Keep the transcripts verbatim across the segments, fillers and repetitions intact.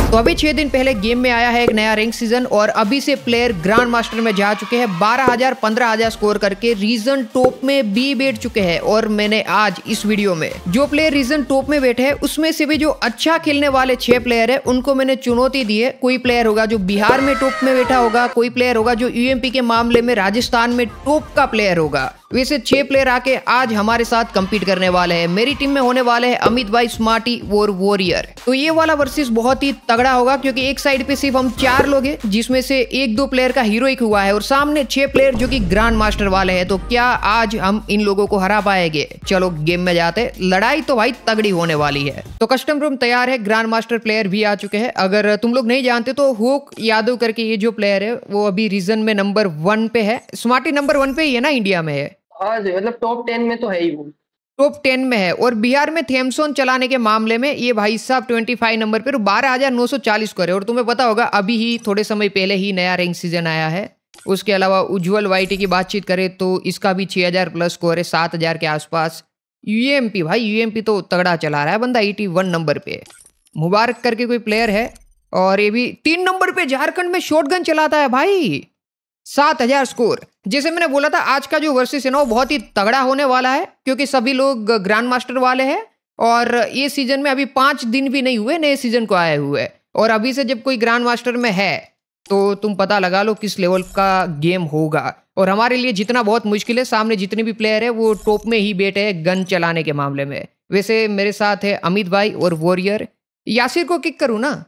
तो अभी छह दिन पहले गेम में आया है एक नया रैंक सीजन और अभी से प्लेयर ग्रैंड मास्टर में जा चुके हैं। बारह हजार पंद्रह हजार स्कोर करके रीजन टॉप में भी बैठ चुके हैं। और मैंने आज इस वीडियो में जो प्लेयर रीजन टॉप में बैठे हैं उसमें से भी जो अच्छा खेलने वाले छह प्लेयर है उनको मैंने चुनौती दी है। कोई प्लेयर होगा जो बिहार में टॉप में बैठा होगा, कोई प्लेयर होगा जो यूएमपी के मामले में राजस्थान में टॉप का प्लेयर होगा। वैसे छह प्लेयर आके आज हमारे साथ compete करने वाले हैं। मेरी टीम में होने वाले हैं अमित भाई, स्मार्टी और वॉरियर। तो ये वाला वर्सेस बहुत ही तगड़ा होगा क्योंकि एक साइड पे सिर्फ हम चार लोग हैं जिसमें से एक दो प्लेयर का हीरोइक हुआ है और सामने छह प्लेयर जो कि ग्रैंड मास्टर वाले हैं। तो क्या आज हम इन लोगों को हरा पाएंगे? चलो गेम में जाते। लड़ाई तो भाई तगड़ी होने वाली है। तो कस्टम रूम तैयार है, ग्रैंड मास्टर प्लेयर भी आ चुके हैं। अगर तुम लोग नहीं जानते तो होक यादव करके ये जो प्लेयर है वो अभी रीजन में नंबर वन पे है। स्मार्टी नंबर वन पे ही है ना, इंडिया में है। हाँ जी, मतलब टॉप टेन में तो है ही वो, टॉप टेन में है। और बिहार में थेमसोन चलाने के मामले में ये भाई साहब पच्चीस नंबर पे बारह हजार नौ सौ चालीस करे। और तुम्हें पता होगा अभी ही थोड़े समय पहले ही नया रैंक सीजन आया है। उसके अलावा उज्जवल वाईटी की बातचीत करें तो इसका भी छह हजार प्लस स्कोर है, सात हजार के आसपास। यूएमपी भाई यूएमपी तो तगड़ा चला रहा है बंदा, इक्यासी नंबर पे। मुबारक करके कोई प्लेयर है और ये भी तीन नंबर पे झारखंड में शॉटगन चलाता है भाई, सात हजार स्कोर। जैसे मैंने बोला था आज का जो वर्सेस है ना वो बहुत ही तगड़ा होने वाला है क्योंकि सभी लोग ग्रैंड मास्टर वाले हैं और ये सीजन में अभी पांच दिन भी नहीं हुए नए सीजन को आए हुए। और अभी से जब कोई ग्रैंड मास्टर में है तो तुम पता लगा लो किस लेवल का गेम होगा। और हमारे लिए जितना बहुत मुश्किल है, सामने जितने भी प्लेयर है वो टॉप में ही बैठे हैं गन चलाने के मामले में। वैसे मेरे साथ है अमित भाई और वॉरियर। यासिर को किक करूँ ना?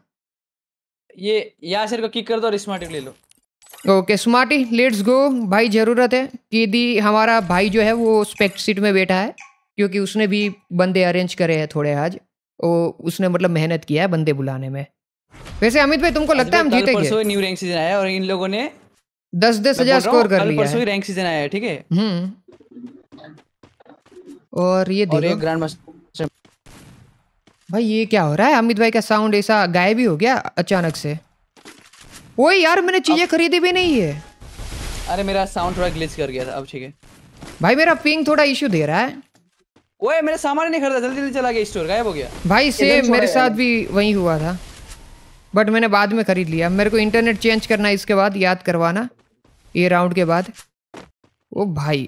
ये यासिर को किक कर दो और स्मार्टी ले लो। ओके स्मार्टी लेट्स गो भाई। ज़रूरत है कि दी हमारा भाई जो है वो स्पेक्ट सीट में बैठा है क्योंकि उसने भी बंदे अरेंज करे हैं थोड़े आज। ओ, उसने मतलब मेहनत किया है बंदे बुलाने में। वैसे अमित भाई तुमको लगता है हम जीतेंगे? परसों न्यू रैंक सीजन आया और इन लोगों ने दस दस हजार स्कोर कर लिया है। परसों रैंक सीजन आया है, ठीक है। हम्म और ये देखो ग्रैंड मास्टर भाई ये क्या हो रहा है? अमित भाई का साउंड ऐसा गायब ही हो गया अचानक से। ओए यार मैंने चीजें खरीदी भी नहीं है। अरे मेरा साउंड थोड़ा ग्लिच कर गया था, अब ठीक है भाई। मेरा पिंग थोड़ा इशू दे रहा है। ओए मेरा सामान नहीं खरीदा, जल्दी जल्दी चला गया, स्टोर गायब हो गया भाई। सेम मेरे साथ भी वही हुआ था बट मैंने बाद में खरीद लिया। मेरे को इंटरनेट चेंज करना है इसके बाद, याद करवाना ये राउंड के बाद। ओ भाई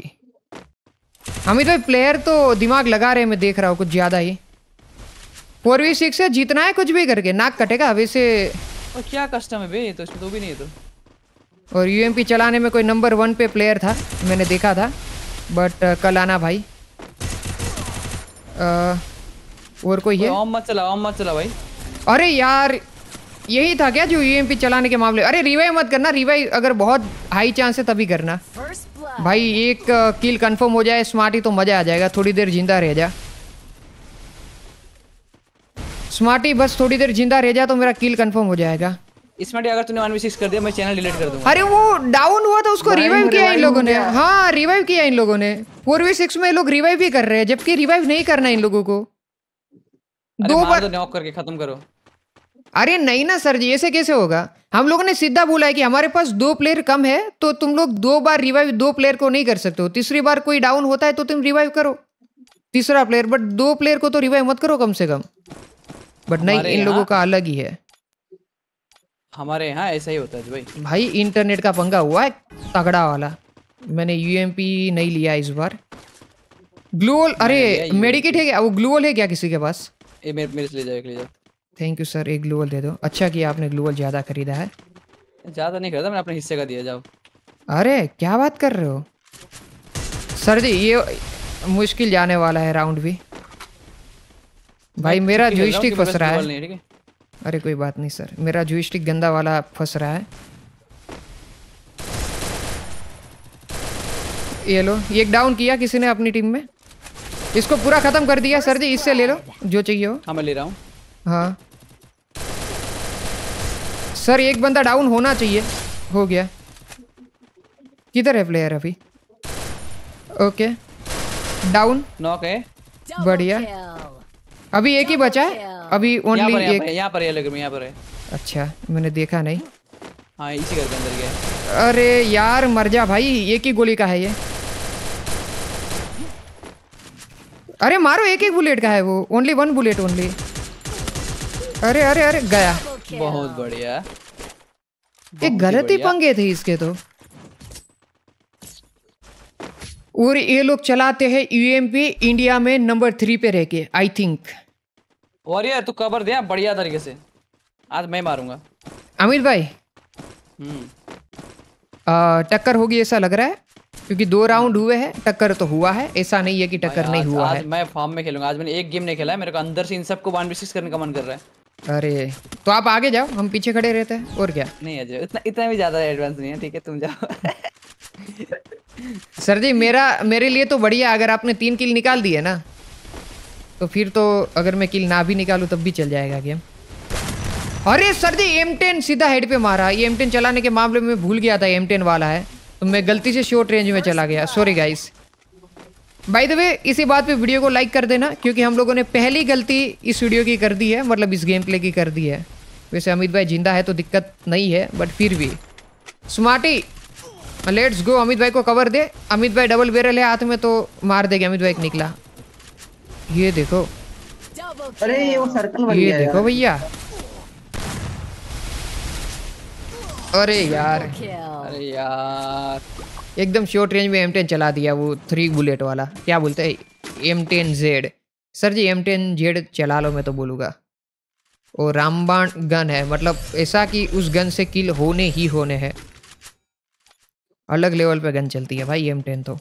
अमित भाई प्लेयर तो दिमाग लगा रहे हैं, मैं देख रहा हूँ कुछ ज्यादा ही। फोर वी सिक्स है, जीतना है कुछ भी करके, नाक कटेगा वैसे। और क्या कस्टम है बे, तो इसमें तो भी नहीं है तो। और यूएमपी चलाने में कोई नंबर वन पे प्लेयर था, मैंने देखा था बट कल आना भाई। आ, और कोई है? ओम मत चला, ओम मत चला भाई। अरे यार यही था क्या जो यूएमपी चलाने के मामले? अरे रिवाइव मत करना, रिवाइव अगर बहुत हाई चांस है तभी करना भाई। एक किल कंफर्म हो जाए स्मार्टी तो मजा आ जाएगा। थोड़ी देर जिंदा रह जा स्मार्टी, बस थोड़ी देर जिंदा रह जा तो मेरा किल कंफर्म हो जाएगा। स्मार्टी अगर तूने वन वी सिक्स कर दिया मैं चैनल डिलीट कर दूंगा। अरे वो डाउन हुआ था उसको रिवाइव किया इन लोगों ने। हाँ रिवाइव किया इन लोगों ने। फोर वी सिक्स में लोग रिवाइव भी कर रहे हैं जबकि रिवाइव नहीं करना इन लोगों को। दो बार नॉक करके खत्म करो। अरे नहीं ना सर जी, ऐसे कैसे होगा? हम लोगों ने सीधा बोला है कि हमारे पास दो प्लेयर कम है तो तुम लोग दो बार रिवाइव दो प्लेयर को नहीं कर सकते हो। तीसरी बार कोई डाउन होता है तो तुम रिवाइव करो तीसरा प्लेयर, बट दो प्लेयर को तो रिवाइव मत करो कम से कम। बट नहीं, इन लोगों का अलग ही है। हमारे यहाँ ऐसा ही होता है भाई। भाई इंटरनेट का पंगा हुआ है तगड़ा वाला। मैंने यूएमपी नहीं लिया इस बार। ग्लूवल, अरे मेडिकेट है क्या? वो ग्लूवल है क्या किसी के पास? ए, मेरे मेरे से ले जाओ, ले जाओ। थैंक यू सर, एक ग्लूवल दे दो। अच्छा किया आपने ग्लूवल ज्यादा खरीदा है। ज्यादा नहीं खरीदा, मैंने अपने हिस्से का दिया। जाओ। अरे क्या बात कर रहे हो सर जी? ये मुश्किल जाने वाला है राउंड भी भाई। मेरा जॉयस्टिक फंस रहा है। अरे कोई बात नहीं सर, मेरा जॉयस्टिक गंदा वाला फंस रहा है। ये लो, एक डाउन किया किसी ने अपनी टीम में। इसको पूरा खत्म कर दिया सर जी। इससे ले लो जो चाहिए हो। हाँ मैं ले रहा हूँ। हाँ सर एक बंदा डाउन होना चाहिए। हो गया। किधर है प्लेयर अभी? ओके डाउन, नॉक है। बढ़िया। अभी एक ही बचा है अभी, ओनली एक। यहाँ पर है, यहाँ पर है। अच्छा मैंने देखा नहीं। हाँ इसी घर के अंदर गया। अरे यार मर जा भाई, एक ही गोली का है ये। अरे मारो, एक एक बुलेट का है वो, ओनली वन बुलेट ओनली। अरे अरे अरे गया। बहुत बढ़िया। ये गलत ही पंगे थे इसके तो। और ये लोग चलाते हैं यूएमपी इंडिया में नंबर थ्री पे रह के आई थिंक। वॉरियर तू कवर दे बढ़िया तरीके से, आज मैं मारूंगा। अमित भाई हम्म टक्कर होगी ऐसा लग रहा है, क्योंकि दो राउंड हुए हैं, टक्कर तो हुआ है, ऐसा नहीं है कि टक्कर नहीं हुआ आज है। मैं फॉर्म में खेलूंगा, आज मैंने एक गेम नहीं खेला है, मेरे को अंदर से इन सबको वन वी सिक्स करने का मन कर रहा है। अरे तो आप आगे जाओ, हम पीछे खड़े रहते हैं और क्या। नहीं अजय इतना इतना भी ज्यादा एडवांस नहीं है, ठीक है तुम जाओ। सर जी मेरा मेरे लिए तो बढ़िया, अगर आपने तीन किल निकाल दिए ना तो फिर तो, अगर मैं किल ना भी निकालूं तब भी चल जाएगा गेम। अरे सर जी एम टेन सीधा हेड पे मारा। ये एम टेन चलाने के मामले में भूल गया था एम टेन वाला है, तो मैं गलती से शॉर्ट रेंज में चला गया, sorry guys. By the way इसी बात पे वीडियो को लाइक कर देना, क्योंकि हम लोगों ने पहली गलती इस वीडियो की कर दी है, मतलब इस गेम प्ले की कर दी है। वैसे अमित भाई जिंदा है तो दिक्कत नहीं है, बट फिर भी स्मार्टी लेट्स गो। अमित भाई को कवर दे। अमित भाई डबल बैरल है हाथ में तो मार देगा। अमित भाई एक निकला, ये देखो। अरे ये वो सर्कल बन ये गया देखो भैया। अरे यार अरे यार एकदम शॉर्ट रेंज में एम टेन चला दिया, वो थ्री बुलेट वाला क्या बोलते हैं M ten Z. Sir ji M ten Z चला लो मैं तो बोलूँगा। और रामबाण गन है, मतलब ऐसा कि उस गन से किल होने ही होने हैं। अलग लेवल पे गन चलती है भाई एम टेन तो।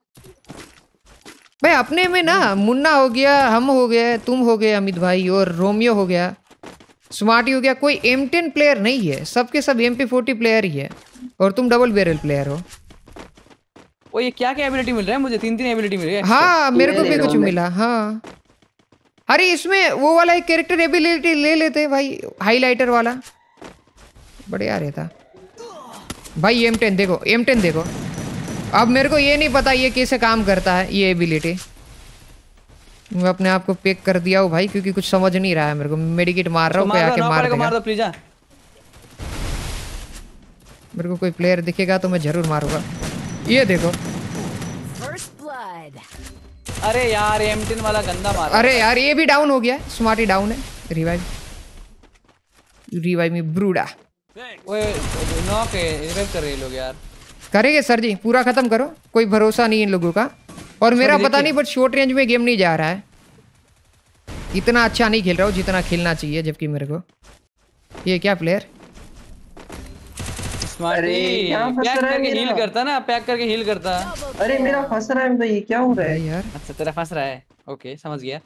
भाई अपने में ना मुन्ना हो गया, हम हो गए, तुम हो गए अमित भाई, और रोमियो हो गया, स्मार्टी हो गया, कोई एम टेन प्लेयर नहीं है, सबके सब एम पी फोर्टी प्लेयर ही है। और तुम डबल बैरल प्लेयर हो। ओ ये क्या क्या एबिलिटी मिल रहा है मुझे? तीन तीन एबिलिटी मिल रही है। हाँ मेरे को भी कुछ मिला। हाँ अरे इसमें वो वाला एक कैरेक्टर एबिलिटी ले लेते भाई, हाईलाइटर वाला बढ़िया रहता भाई। एम टेन देखो, एम टेन देखो। अब मेरे को ये नहीं पता ये कैसे काम करता है ये एबिलिटी। मैं अपने आप को पैक कर दिया हूँ भाई, क्योंकि कुछ समझ नहीं रहा है मेरे को। मेडिकेट मार रहा हूँ, कोई आके मार देगा। मार दो प्लीज। मेरे को कोई प्लेयर दिखेगा तो मैं जरूर मारूंगा। ये देखो। अरे यार एम टेन वाला गंदा मार। अरे यार ये भी डाउन हो गया, स्मार्टी डाउन है। रिवाइव रिवाइव में ब्रूडा। ओए नॉक है, रिवाइव कर रहे हैं लोग यार। करेंगे सर जी, पूरा खत्म करो, कोई भरोसा नहीं इन लोगों का। और मेरा पता नहीं बट शॉर्ट रेंज में गेम नहीं जा रहा है, इतना अच्छा नहीं खेल रहा हूँ जितना खेलना चाहिए। जबकि मेरे को ये क्या प्लेयर स्मार्टी पैक करके हील करता ना, पैक करके हील करता। अरे मेरा फंस रहा है भाई, क्या हो रहा है यार? अच्छा तेरा फंस रहा है, ओके समझ गया।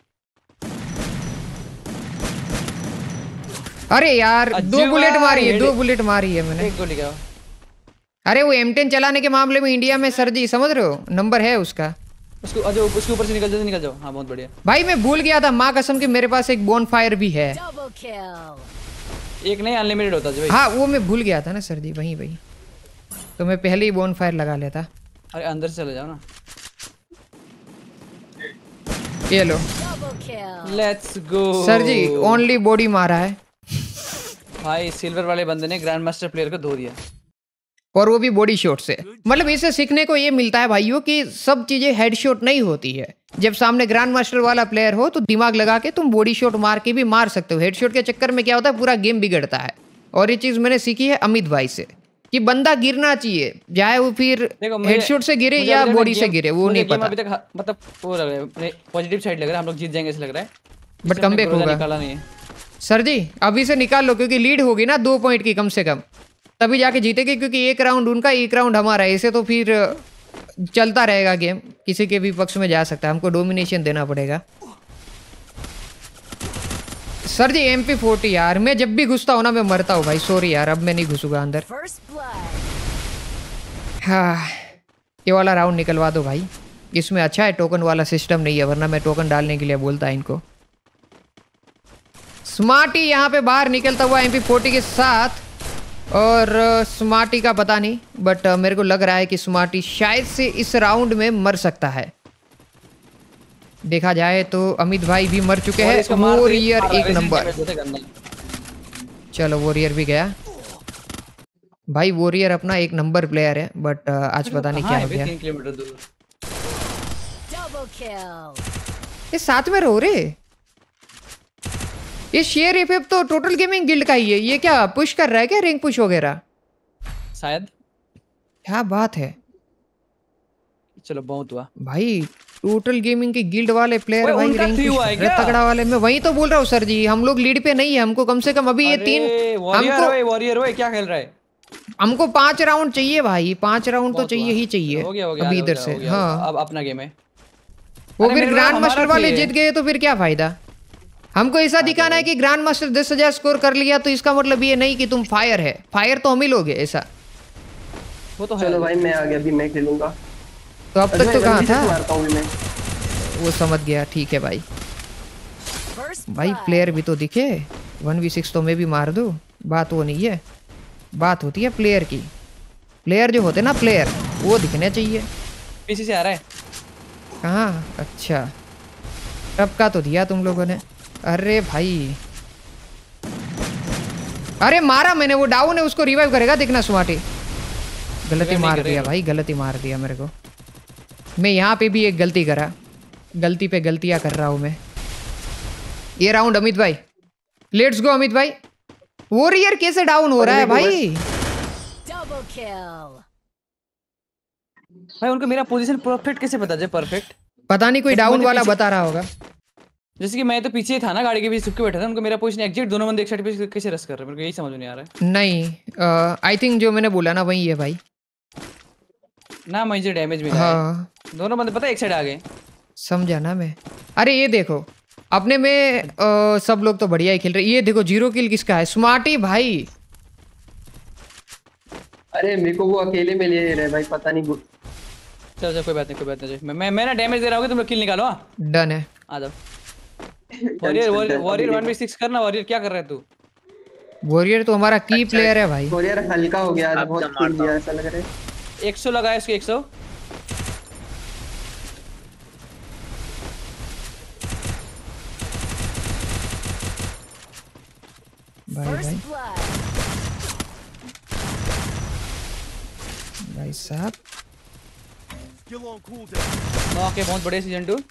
अरे यार दो बुलेट मारी है, दो बुलेट मारी है मैंने। एक गोली का। अरे वो एम टेन चलाने के मामले में इंडिया में सर जी समझ रहे हो, नंबर है उसका। उसको अजो उसके ऊपर से निकल जाओ, निकल जाओ। हाँ बहुत बढ़िया भाई मैं भूल गया था, माँ कसम के मेरे पास एक बोन फायर भी है। एक नहीं अनलिमिटेड होता है। हाँ वो मैं भूल गया था ना सर जी, वही वही तो मैं पहले ही बोन फायर लगा लेता। अरे अंदर से चले जाओ ना। ये लो let's go sir ji, only body मारा है भाई। सिल्वर वाले बंदे ने ग्रैंड मास्टर प्लेयर को धो दिया, और वो भी बॉडी शॉट से। मतलब इससे सीखने को ये मिलता है भाइयों कि सब चीजें हेडशॉट नहीं होती है। जब सामने ग्रैंड मास्टर वाला प्लेयर हो तो दिमाग लगा के तुम बॉडी शॉट मार के भी मार सकते हो। हेडशॉट के चक्कर में क्या होता है, पूरा गेम बिगड़ता है। और ये चीज मैंने सीखी है अमित भाई से कि बंदा गिरना चाहिए, चाहे वो फिर हेडशॉट से गिरे या बॉडी से गिरे, वो नहीं पता। अभी तक मतलब वो लग रहा है पॉजिटिव साइड लग रहा है, हम लोग जीत जाएंगे ऐसा लग रहा है। बट कमबैक होगा निकाला नहीं है सर जी, अभी से निकाल लो, क्योंकि लीड होगी ना दो पॉइंट की कम से कम, तभी जाके जीतेगी। क्योंकि एक राउंड उनका, एक राउंड हमारा, ऐसे तो फिर चलता रहेगा गेम, किसी के भी पक्ष में जा सकता है। हमको डोमिनेशन देना पड़ेगा। Sir ji M P forty यार, मैं जब भी घुसता हूँ ना मैं मरता हूँ भाई। सॉरी यार, अब मैं नहीं घुसूंगा अंदर। हाँ ये वाला राउंड निकलवा दो भाई। इसमें अच्छा है टोकन वाला सिस्टम नहीं है, वरना मैं टोकन डालने के लिए बोलता है इनको। स्मार्टी यहाँ पे बाहर निकलता हुआ एम पी फोर्टी के साथ, और स्मार्टी का पता नहीं, बट मेरे को लग रहा है कि स्मार्टी शायद से इस राउंड में मर सकता है। देखा जाए तो अमित भाई भी मर चुके हैं। वॉरियर एक नंबर, चलो वॉरियर भी गया भाई। वॉरियर अपना एक नंबर प्लेयर है, बट आज पता नहीं क्या हो गया। ये साथ में रहो रे। ये शेयर इफेक्ट तो टोटल गेमिंग गिल्ड का ही है। ये क्या पुश कर रहा है क्या, रैंक पुश वगैरह शायद। क्या बात है। चलो बहुत हुआ भाई, टोटल गेमिंग के गिल्ड वाले प्लेयर भाई उनका रैंक थ्री हुआ है क्या? तगड़ा वाले। मैं वही तो बोल रहा हूँ सर जी, हम लोग लीड पे नहीं है। हमको कम से कम अभी ये तीन वॉरियर हमको ओए वॉरियर ओए क्या खेल रहा है? हमको पांच राउंड चाहिए भाई, पांच राउंड तो बहुत चाहिए हुआ। ही चाहिए हो गया हो गया अभी हो इधर गया, से। हो गया, हाँ अब अपना गेम है। वो अरे फिर मेरे ग्रैंड को मास्टर हमारा वाले चाहिए। जीत गए तो फिर क्या फायदा। हमको ऐसा दिखाना है कि ग्रैंड मास्टर दस हजार स्कोर कर लिया तो इसका मतलब ये नहीं कि तुम फायर है। फायर तो हम ही लोग है ऐसा। वो तो है। चलो भाई मैं आ गया, अभी मैं खेलूंगा। तो अब तक तो कहाँ था मारता हूँ मैं। वो समझ गया, ठीक है भाई। भाई प्लेयर भी तो दिखे। वन वी सिक्स तो मैं भी मार दूँ, बात वो नहीं है। बात होती है प्लेयर की। प्लेयर जो होते ना प्लेयर, वो दिखने चाहिए। पीछे से आ रहा है। कहाँ? अच्छा तब का तो दिया तुम लोगों ने। अरे भाई, अरे मारा मैंने, वो डाउन है, उसको रिवाइव करेगा देखना स्मार्टी। गलती मार दिया भाई, गलती मार दिया मेरे को। मैं यहाँ पे भी एक गलती करा, गलती पे गलतियाँ कर रहा हूँ मैं। ये राउंड अमित भाई, लेट्स गो अमित भाई। वॉरियर कैसे डाउन हो रहा है भाई? भाई उनको मेरा पोजीशन परफेक्ट कैसे पता जाए? परफेक्ट पता नहीं, कोई डाउन वाला बता रहा होगा। जैसे कि मैं तो पीछे था ना, गाड़ी के पीछे छुप के बैठा था। उनको मेरा पोजीशन एग्जैक्ट, दोनों बंदे एक साइड पे कैसे रश कर रहे हैं, मेरे को यही समझ में नहीं आ रहा है। नहीं आई थिंक जो मैंने बोला ना वही है भाई। ना मुझे डैमेज मिला हाँ है। दोनों बंदे पता है एक साइड आ गए। समझा ना मैं। अरे ये देखो अपने में आ, सब लोग तो बढ़िया ही खेल रहे। ये देखो जीरो किल किसका है? स्मार्टी भाई। अरे मेरे को वो अकेले में ले रहे भाई, पता नहीं। चल चल कोई बात नहीं, कोई बात नहीं। मैं मैं मैं ना डैमेज दे रहा हूँ, तुम लोग किल निकालो। हां डन है। आ जाओ। Warrior warrior warrior one v six करना। वॉरियर क्या कर रहा है तू? वॉरियर तो हमारा की अच्छा, प्लेयर है भाई। वॉरियर हल्का हो गया आज, बहुत खेल दिया ऐसा लग रहा है। एक सौ लगाया इसको, एक सौ। भाई भाई भाई साहब। ओके बहुत बढ़िया सीजन टू।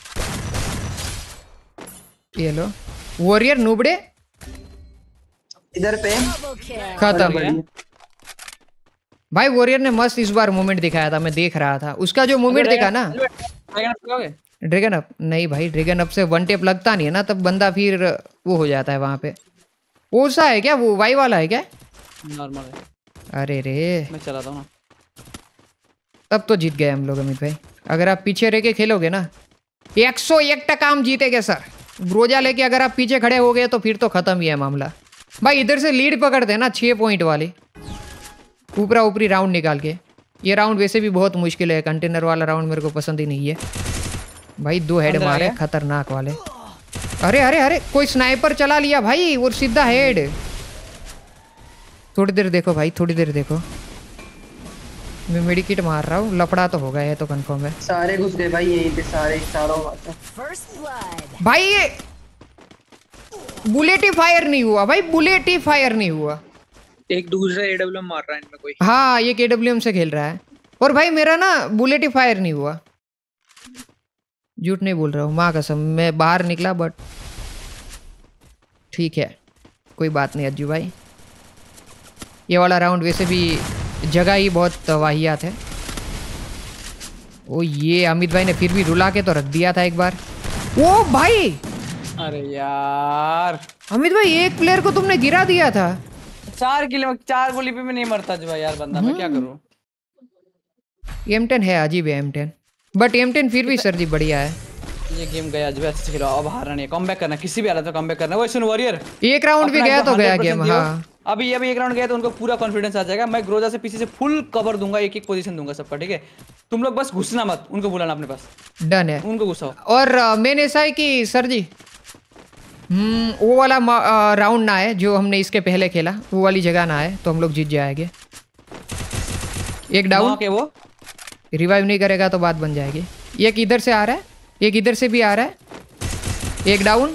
ये लो वॉरियर नूबड़े इधर पे खत्म। भाई वॉरियर ने मस्त इस बार मूवमेंट दिखाया था, मैं देख रहा था उसका जो मूवमेंट देखा ना। ड्रैगन अप नहीं भाई, ड्रैगन अप से वन टेप लगता नहीं है ना, तब बंदा फिर वो हो जाता है वहां पे। वो सा है क्या, वो वाई वाला है क्या? नॉर्मल है। अरे रे मैं चलाता हूँ। तब तो जीत गए हम लोग अमित भाई। अगर आप पीछे रह के खेलोगे ना एक सौ एक टका हम जीतेंगे सर। ब्रोजा लेके अगर आप पीछे खड़े हो गए तो फिर तो खत्म ही है मामला। भाई इधर से लीड पकड़ते हैं ना छः पॉइंट वाली, ऊपरा ऊपरी राउंड निकाल के। ये राउंड वैसे भी बहुत मुश्किल है, कंटेनर वाला राउंड मेरे को पसंद ही नहीं है भाई। दो हेड मारे खतरनाक वाले। अरे अरे अरे कोई स्नाइपर चला लिया भाई और सीधा हेड। थोड़ी देर देखो भाई, थोड़ी देर देखो। मैं मेडिकेट मार रहा हूँ, लपड़ा तो होगा ये तो कंफर्म है। सारे घुस गए भाई यहीं पे, सारे चारों। भाई ये बुलेट ही फायर नहीं हुआ भाई, बुलेट ही फायर नहीं हुआ। एक दूसरा एडब्ल्यूएम मार रहा है इनमें कोई। हाँ ये केडब्ल्यूएम से खेल रहा है। और भाई मेरा ना बुलेट ही फायर नहीं हुआ, झूठ नहीं बोल रहा हूँ माँ कसम। मैं बाहर निकला बट ठीक है कोई बात नहीं अज्जू भाई। ये वाला राउंड वैसे भी जगह ही बहुत वाहियात है। ओ ये अमित भाई ने फिर भी रुला के तो रख दिया था एक बार। ओ भाई अरे यार अमित भाई एक प्लेयर को तुमने गिरा दिया था। चार किलो चार गोली पे मैं नहीं मरता जो भाई यार बंदा, मैं क्या करूं। एम टेन है अजीब है M ten, but M ten फिर भी सर जी बढ़िया है। ये गेम गया जो अच्छे से खेलो। अब हारना नहीं, कमबैक करना, किसी भी हालत में कमबैक करना। वो सुन वॉरियर एक राउंड भी गया तो गया गेम। हाँ अभी अभी एक राउंड गया तो उनको पूरा कॉन्फिडेंस आ जाएगा। मैं ग्रोजा से पीछे से फुल कवर दूंगा, एक एक पोजीशन दूंगा सबका, ठीक है। तुम लोग बस घुसना मत, उनको बुलाना अपने पास। डन है। उनको घुसाओ। और मेन ऐसा है कि सर जी हम्म वो वाला राउंड ना आए जो हमने इसके पहले खेला, वो वाली जगह ना आए तो हम लोग जीत जाएंगे। एक डाउन के वो रिवाइव नहीं करेगा तो बात बन जाएगी। एक इधर से आ रहा है, एक इधर से भी आ रहा है। एक डाउन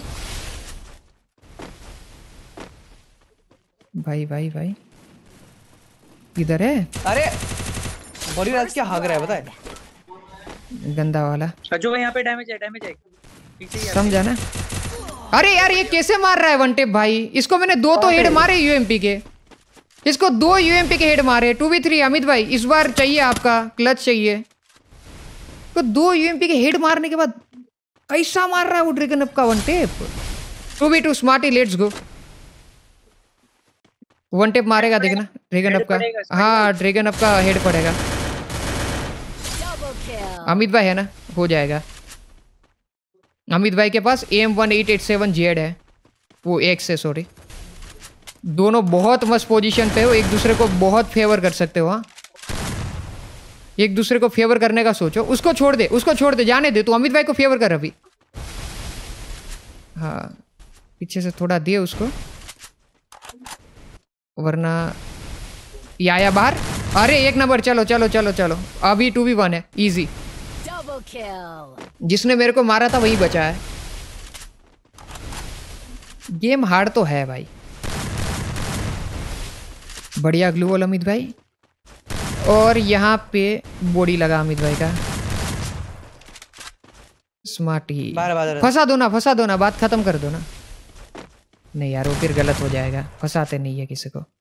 भाई भाई भाई इधर है। अरे वॉरियर आज क्या भाग रहा है बताए। गंदा वाला जो यहाँ पे डैमेज है, डैमेज है पीछे ही है। समझा ना। अरे यार ये कैसे मार रहा है वन टेप भाई? इसको मैंने दो तो हेड मारे यूएमपी के, इसको दो यूएमपी के हेड मारे। टू वी थ्री अमित भाई इस बार चाहिए आपका क्लच चाहिए। तो दो यूएमपी के हेड मारने के बाद कैसा मार रहा है वो ड्रैगन अप का one tap. Two v two Smarty let's go. One tap मारेगा देखना ड्रैगन अप का। हाँ ड्रैगन अप का हेड पड़ेगा। अमित भाई है ना, हो जाएगा। अमित भाई के पास M one eight eight seven Z है, वो एक्स है सॉरी। दोनों बहुत मस्त पोजीशन पे हो, एक दूसरे को बहुत फेवर कर सकते हो। हाँ एक दूसरे को फेवर करने का सोचो। उसको छोड़ दे, उसको छोड़ दे, जाने दे तू। अमित भाई को फेवर कर अभी। हाँ पीछे से थोड़ा दे उसको, वरना ये आया बाहर। अरे एक नंबर। चलो चलो चलो चलो अभी टू वी वन है इजी। जिसने मेरे को मारा था वही बचा है। गेम हार्ड तो है भाई। बढ़िया ग्लू वॉल अमित भाई। और यहाँ पे बॉडी लगा अमित भाई का। स्मार्ट ही फंसा दो ना, फंसा दो ना, बात खत्म कर दो ना। नहीं यार वो फिर गलत हो जाएगा, फंसाते नहीं है किसी को।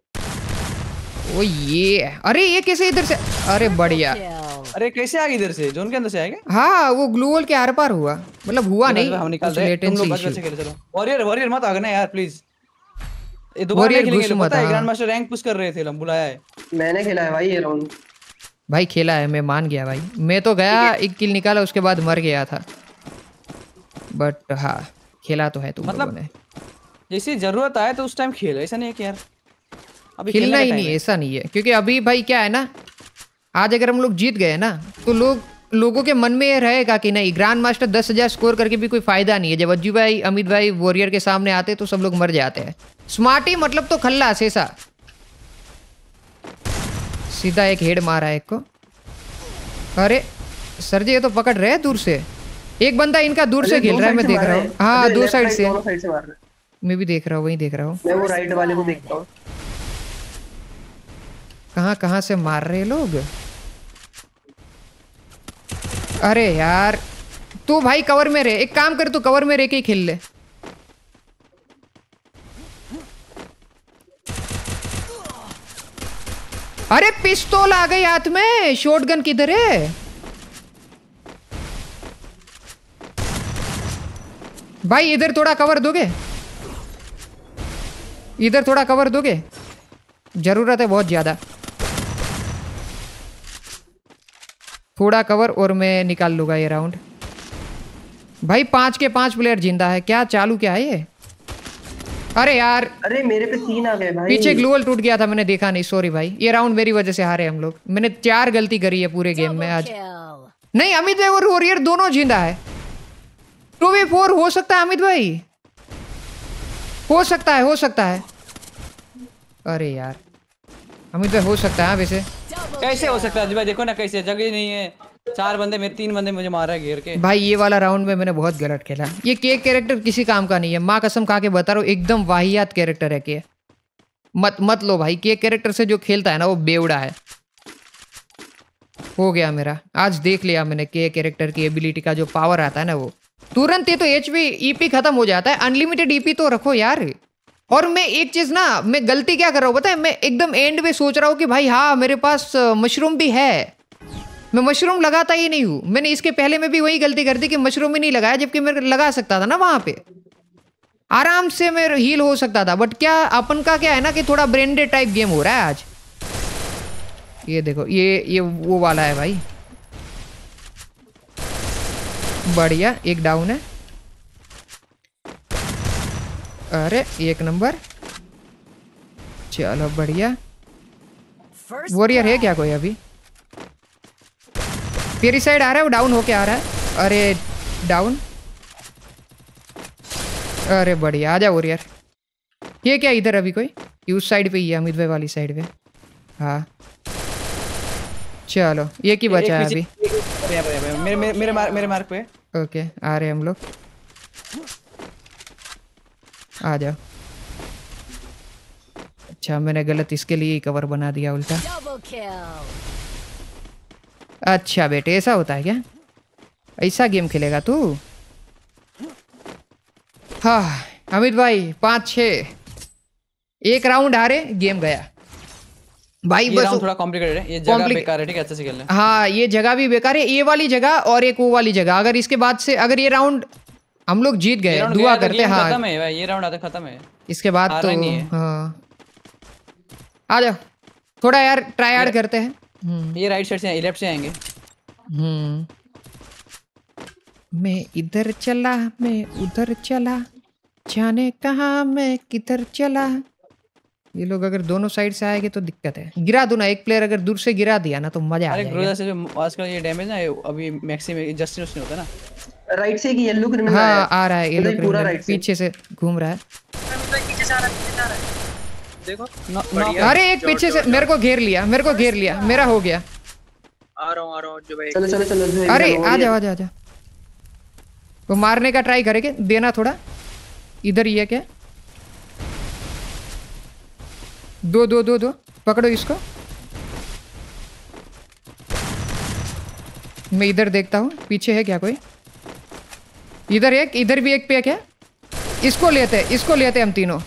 ओ ये अरे ये कैसे इधर से? अरे बढ़िया। अरे कैसे आ गई इधर से? जोन के अंदर से आएगा? हाँ वो ग्लू वॉल के आर पार हुआ, मतलब हुआ नहीं। हम निकाल रहे हैं, तुम लोग बच बच के चलो। वॉरियर वॉरियर मत आगे ना यार प्लीज। ये दोबारा नहीं खेलेंगे, पता है ग्रैंड मास्टर रैंक पुश कर रहे थे, हम बुलाया है। मैंने खेला है भाई ये राउंड। भाई खेला है, मैं मान गया भाई। मैं तो गया एक किल निकाला, उसके बाद मर गया था। बट हाँ खेला तो है तुम लोगों ने। जैसे जरूरत आए तो उस टाइम खेल, ऐसा नहीं है कि यार अभी खेलना ही नहीं, ऐसा नहीं है। क्योंकि अभी भाई क्या है ना, आज अगर हम लोग जीत गए ना तो लोग लोगों के मन में ये रहेगा कि नहीं ग्रैंड मास्टर दस हजार स्कोर करके भी कोई फायदा नहीं है। जब अज्जू भाई अमित भाई वॉरियर के सामने आते तो सब लोग मर जाते हैं। स्मार्टी मतलब तो खल्लास ऐसा। सीधा एक हेड मारा है एक को। अरे सर जी ये तो पकड़ रहे हैं दूर से। एक बंदा इनका दूर से खेल रहा है, मैं देख रहा हूँ। हाँ दो साइड से, मैं भी देख रहा हूँ, वही देख रहा हूँ। मैं वो राइट वाले को देखता हूँ। कहाँ कहाँ से मार रहे लोग। अरे यार तू भाई कवर में रहे, एक काम कर तू कवर में रह के ही खेल ले। अरे पिस्तौल आ गई हाथ में, शॉटगन किधर है भाई? इधर थोड़ा कवर दोगे, इधर थोड़ा कवर दोगे, जरूरत है बहुत ज्यादा। थोड़ा कवर और मैं निकाल लूंगा ये राउंड। भाई पांच के पांच प्लेयर जिंदा है, क्या चालू क्या है ये? अरे यार अरे मेरे पे तीन आ गए भाई। पीछे ग्लोवल टूट गया था, मैंने देखा नहीं, सॉरी भाई। ये राउंड मेरी वजह से हारे हम लोग। मैंने चार गलती करी है पूरे गेम में आज। नहीं अमित भाई और वॉरियर दोनों जिंदा है। टू वी फोर हो सकता है अमित भाई, हो सकता है, हो सकता है। अरे यार अमित भाई हो सकता है वैसे। कैसे हो सकता है भाई? देखो ना कैसे, जगह नहीं है। चार बंदे में तीन बंदे मुझे मारा है घेर के। भाई ये वाला राउंड में मैंने बहुत गलत खेला। ये के कैरेक्टर किसी काम का नहीं है, माँ कसम खा के बता रहा हूँ, एकदम वाहियात कैरेक्टर है के। मत मत लो भाई, के कैरेक्टर से जो खेलता है ना वो बेवड़ा है। हो गया मेरा, आज देख लिया मैंने के कैरेक्टर की एबिलिटी का जो पावर आता है ना, वो तुरंत ये तो एचपी ईपी खत्म हो जाता है। अनलिमिटेड ईपी तो रखो यार। और मैं एक चीज ना, मैं गलती क्या कर रहा हूँ पता है? मैं एकदम एंड में सोच रहा हूँ कि भाई हाँ मेरे पास मशरूम भी है, मैं मशरूम लगाता ही नहीं हूँ। मैंने इसके पहले में भी वही गलती कर दी कि मशरूम ही नहीं लगाया, जबकि मैं लगा सकता था ना वहां पे, आराम से मैं हील हो सकता था। बट क्या अपन का क्या है ना कि थोड़ा ब्रेंडेड टाइप गेम हो रहा है आज। ये देखो ये ये वो वाला है भाई। बढ़िया, एक डाउन है। अरे एक नंबर, चलो बढ़िया। वॉरियर है क्या कोई अभी? तेरी साइड आ रहा है, वो डाउन होके आ रहा है। अरे डाउन, अरे बढ़िया, आजा वॉरियर। ये क्या इधर अभी कोई? उस साइड पे ही है, अमित भाई वाली साइड पे। हाँ चलो, ये की बचा है अभी? मेरे मेरे मेरे मार्क मेरे मार्क पे। ओके आ रहे हम लोग, आ जाओ। अच्छा मैंने गलत इसके लिए ही कवर बना दिया उल्टा। अच्छा बेटे ऐसा होता है क्या? ऐसा गेम खेलेगा तू? हाँ अमित भाई पाँच छः, एक राउंड हारे, गेम गया भाई। ये बस राउंड थोड़ा कॉम्प्लिकेटेड है, ये जगह बेकार है, ठीक है, अच्छे से खेलना है। हाँ ये जगह भी बेकार है, ये वाली जगह और एक वो वाली जगह। अगर इसके बाद से अगर ये राउंड हम लोग जीत गए, दुआ करते हैं। हाँ खत्म है भाई, ये राउंड आधा खत्म है, इसके बाद तो हाँ आ जाओ थोड़ा यार ट्राई हार्ड करते हैं। ये राइट साइड से लेफ्ट से आएंगे। हम्म मैं इधर चला मैं उधर चला, जाने कहाँ मैं किधर चला। ये लोग अगर दोनों साइड से आएंगे तो दिक्कत है। गिरा दो ना, एक प्लेयर अगर दूर से गिरा दिया ना तो मजा आ जाएगा। ग्रोजा से जो आजकल ये डैमेज ना अभी मैक्सी में जस्टिन उसने होता है ना। राइट से एक येलो क्रिमिनल हाँ आ रहा है, येलो क्रिमिनल पीछे से घूम रहा है। पीछे से आ रहा है, पीछे से आ रहा है। देखो न, न, अरे एक पीछे से मेरे को घेर लिया, मेरे को घेर लिया, मेरा हो गया। आ रहा हूँ आ रहा हूँ जो भाई। चलो चलो चलो। अरे आ जाओ आ जाओ आ जाओ। वो मारने का ट्राई करेंगे, देना थोड़ा इधर ही है क्या। दो दो दो दो पकड़ो इसको। मैं इधर देखता हूँ पीछे है क्या कोई। इधर एक, इधर भी एक पैक है। इसको लेते इसको लेते हम तीनों।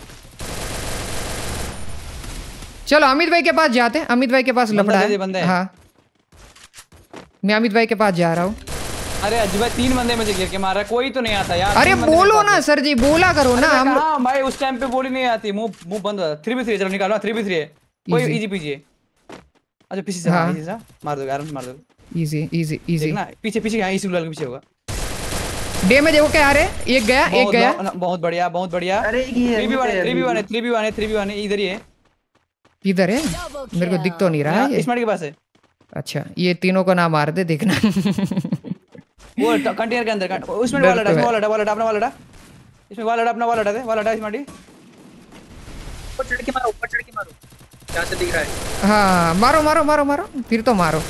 चलो अमित भाई के पास जाते हैं, अमित भाई के पास लफड़ा है। हाँ मैं अमित भाई के पास जा रहा हूँ। अरे अजय भाई तीन बंदे मुझे घेर के मार रहा है, कोई तो नहीं आता यार। अरे बोलो ना सर जी, बोला करो ना। हम हाँ भाई उस टाइम पे बोली नहीं आती, मुंह मुंह बंद हो जाता। थ्री बी थ्री चलो निकालो, थ्री बी थ्री है कोई इजी पीजी है। अच्छा पीछे से हाँ। इजी सा मार दो, आराम से मार दो। इजी इजी इजी देखना पीछे पीछे यहाँ इसी गुलाल के पीछे होगा। डैमेज वो क्या आ रहे, एक गया एक गया। बहुत बढ़िया बहुत बढ़िया। अरे थ्री बी वन है थ्री बी वन है थ्री बी वन है थ्री बी वन है इधर ही है। इधर है, मेरे को दिख तो नहीं रहा है। स्मार्ट के पास है। अच्छा ये तीनों को ना मार दे, देखना। वो कंटेनर के अंदर उसमें वाला डाल, वाला डाल, वाला डाल, अपना वाला डाल, इसमें वाला डाल, अपना वाला डाल दे, वाला डाल स्मार्टी। ऊपर चढ़ के मारो, ऊपर चढ़ के मारो, क्या से दिख रहा है। हाँ मारो मारो मारो मारो, फिर तो मारो।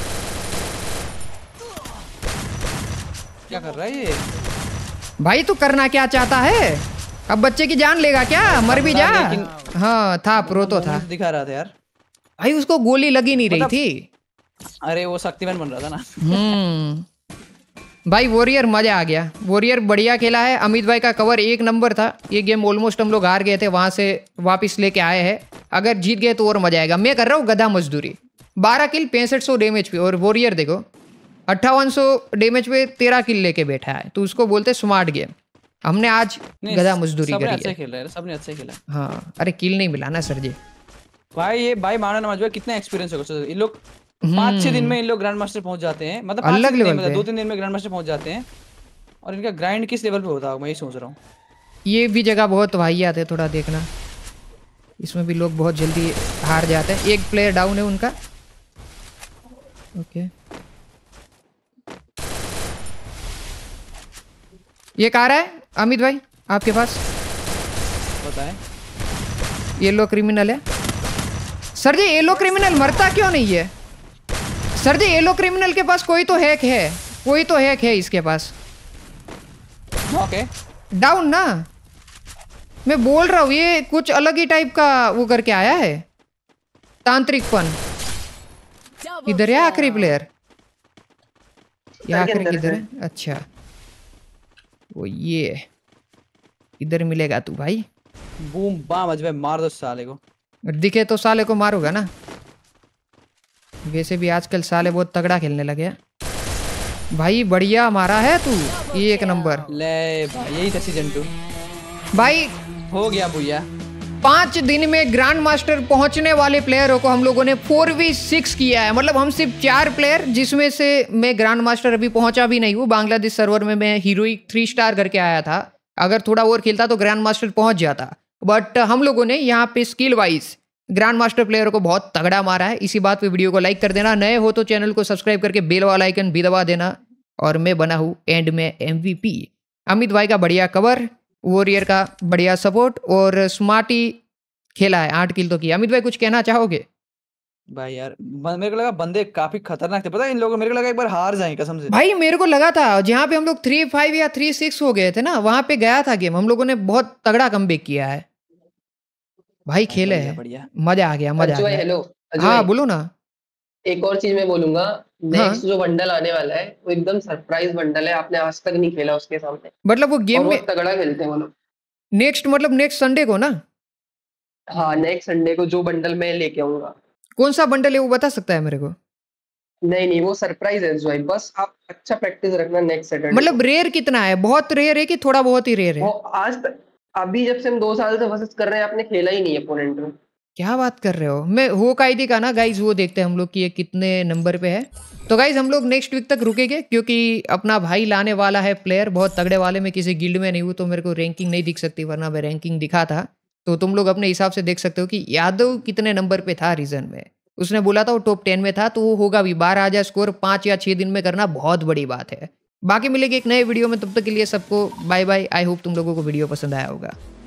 क्या कर रहा है ये भाई? तू करना क्या चाहता है? अब बच्चे की जान लेगा क्या? मर भी जा। हाँ था प्रो तो था, दिखा रहा था यार भाई उसको गोली लगी नहीं रही थी। अरे वो शक्तिमान बन रहा था ना। हम्म भाई वॉरियर मजा आ गया, वॉरियर बढ़िया खेला है। अमित भाई का कवर एक नंबर था। ये गेम ऑलमोस्ट हम लोग हार गए थे, वहां से वापस लेके आए हैं। अगर जीत गए तो और मजा आएगा। मैं कर रहा हूँ गधा मजदूरी, बारह किल पैंसठ सौ डैमेज पे, और वॉरियर देखो अट्ठावन सौ डैमेज पे तेरह किल लेके बैठा है। तो उसको बोलते स्मार्ट गेम। हमने आज गधा मजदूरी करी है। अच्छा खेला है, सबने अच्छा खेला। हाँ अरे किल नहीं मिला ना सर जी। भाई ये भाई माना नमाज भाई कितना एक्सपीरियंस होगा इन लोग। पाँच छह दिन में इन लोग ग्रैंड मास्टर पहुंच जाते हैं, मतलब अलग लेवल पे। दो तीन दिन में ग्रैंड मास्टर पहुंच जाते हैं। और इनका ग्राइंड किस लेवल पे होता है मैं ये सोच रहा हूँ। ये भी जगह बहुत वाहियात है, थोड़ा देखना। इसमें भी लोग बहुत जल्दी हार जाते हैं। एक प्लेयर डाउन है उनका। ओके ये कहाँ रहा है अमित भाई आपके पास? बताएं। येलो क्रिमिनल है सर जी। येलो क्रिमिनल मरता क्यों नहीं है सर जी? येलो क्रिमिनल के पास कोई तो हैक है, कोई तो हैक है इसके पास। ओके डाउन ना, मैं बोल रहा हूँ ये कुछ अलग ही टाइप का वो करके आया है, तांत्रिकपन। इधर है आखिरी प्लेयर, ये आखिरी किधर है? अच्छा वो ये इधर मिलेगा तू भाई। बूम बाम अजय मार दो साले को। दिखे तो साले को मारूंगा ना। वैसे भी आजकल साले बहुत तगड़ा खेलने लगे हैं भाई। बढ़िया मारा है तू, एक नंबर। ले भाई यही था सीजन टू भाई, हो गया भैया। पांच दिन में ग्रैंड मास्टर पहुंचने वाले प्लेयरों को हम लोगों ने फोर वी सिक्स किया है। मतलब हम सिर्फ चार प्लेयर, जिसमें से मैं ग्रैंड मास्टर अभी पहुंचा भी नहीं हूँ। बांग्लादेश सर्वर में मैं हीरोइक थ्री स्टार करके आया था। अगर थोड़ा और खेलता तो ग्रैंड मास्टर पहुंच जाता। बट हम लोगों ने यहाँ पे skill wise grand master player को बहुत तगड़ा मारा है। इसी बात पे वीडियो को लाइक कर देना, नए हो तो चैनल को सब्सक्राइब करके बेल वाला आइकन भी दबा देना। और मैं बना हूँ एंड में एमवीपी। अमित भाई का बढ़िया कवर, वॉरियर का बढ़िया सपोर्ट, और स्मार्टी खेला है, आठ किल तो किया। अमित भाई कुछ कहना चाहोगे? भाई यार मेरे को लगा बंदे काफी खतरनाक थे, पता है इन लोगों। मेरे को लगा एक बार हार जाएंगे कसम से। भाई मेरे को लगा था जहाँ पे हम लोग थ्री फाइव या थ्री सिक्स हो गए थे ना, वहां पे गया था गेम। हम लोगों ने बहुत तगड़ा कमबैक किया है भाई। खेले है, मजा आ गया, मजा आ गया। हेलो हाँ बोलो ना। एक और चीज मैं बोलूंगा, नेक्स्ट जो बंडल आने वाला है वो एकदम सरप्राइज बंडल है, आपने आज तक नहीं खेला उसके सामने। मतलब वो गेम में तगड़ा खेलते हैं वो लोग। नेक्स्ट मतलब नेक्स्ट संडे को ना? हाँ नेक्स्ट संडे को जो बंडल मैं लेके आऊंगा। कौन सा बंडल है वो बता सकता है मेरे को? नहीं नहीं वो सरप्राइज है जो, बस आप अच्छा प्रैक्टिस रखना नेक्स्ट सैटरडे। मतलब रेयर कितना है? बहुत रेयर है कि थोड़ा बहुत ही रेयर है? वो आज तक अभी जब से हम दो साल से वर्सेस कर रहे हैं आपने खेला ही नहीं है अपोनेंट में। क्या बात कर रहे हो? मैं हो कायदे का ना गाइज वो देखते हैं हम लोग कि ये कितने नंबर पे है। तो गाइज हम लोग नेक्स्ट वीक तक रुकेंगे क्योंकि अपना भाई लाने वाला है प्लेयर बहुत तगड़े वाले। में किसी गिल्ड में नहीं हूँ तो मेरे को रैंकिंग नहीं दिख सकती, वरना मैं रैंकिंग दिखा था। तो तुम लोग अपने हिसाब से देख सकते हो कि यादव कितने नंबर पे था रीजन में। उसने बोला था वो टॉप टेन में था, तो वो होगा भी। बारह हजार स्कोर पाँच या छः दिन में करना बहुत बड़ी बात है। बाकी मिलेगी एक नए वीडियो में, तब तक के लिए सबको बाय बाय। आई होप तुम लोगों को वीडियो पसंद आया होगा।